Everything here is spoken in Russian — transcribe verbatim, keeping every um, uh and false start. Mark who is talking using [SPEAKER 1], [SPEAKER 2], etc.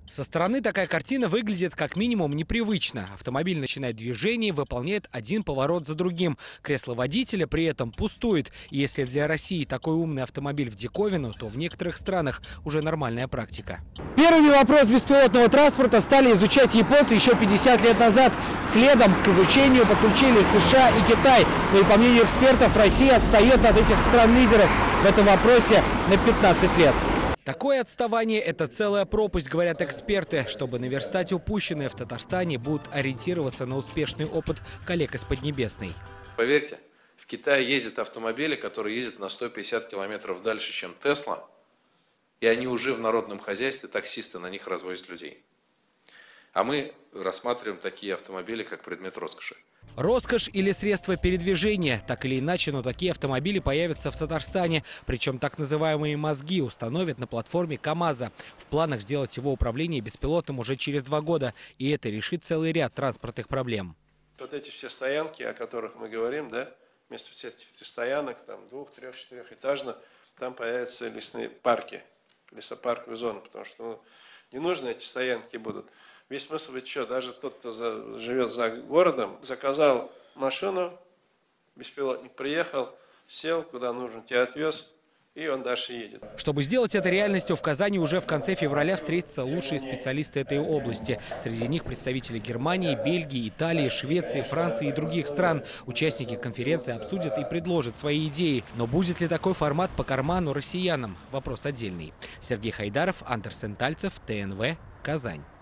[SPEAKER 1] Со стороны такая картина выглядит как минимум непривычно. Автомобиль начинает движение и выполняет один поворот за другим. Кресло водителя при этом пустует. И если для России такой умный автомобиль в диковину, то в некоторых странах уже нормальная практика.
[SPEAKER 2] Первый вопрос беспилотного транспорта стали изучать японцы еще пятьдесят лет назад. Следом к изучению подключили США и Китай. Но и по мнению экспертов, Россия отстает от этих стран-лидеров в этом вопросе на пятнадцать лет.
[SPEAKER 1] Такое отставание – это целая пропасть, говорят эксперты. Чтобы наверстать упущенное в Татарстане, будут ориентироваться на успешный опыт коллег из Поднебесной.
[SPEAKER 3] Поверьте, в Китае ездят автомобили, которые ездят на сто пятьдесят километров дальше, чем Тесла, и они уже в народном хозяйстве, таксисты на них развозят людей. А мы рассматриваем такие автомобили, как предмет роскоши.
[SPEAKER 1] Роскошь или средство передвижения. Так или иначе, но такие автомобили появятся в Татарстане. Причем так называемые мозги установят на платформе КАМАЗа. В планах сделать его управление беспилотным уже через два года. И это решит целый ряд транспортных проблем.
[SPEAKER 4] Вот эти все стоянки, о которых мы говорим, да, вместо всех этих стоянок, там двух, трех, четырехэтажных, там появятся лесные парки, лесопарковые зоны, потому что ну, не нужно эти стоянки будут. Весь смысл ведь что, даже тот, кто за, живет за городом, заказал машину, беспилотник приехал, сел, куда нужно, тебя отвез, и он дальше едет.
[SPEAKER 1] Чтобы сделать это реальностью, в Казани уже в конце февраля встретятся лучшие специалисты этой области. Среди них представители Германии, Бельгии, Италии, Швеции, Франции и других стран. Участники конференции обсудят и предложат свои идеи. Но будет ли такой формат по карману россиянам? Вопрос отдельный. Сергей Хайдаров, Андерсен Тальцев, ТНВ, Казань.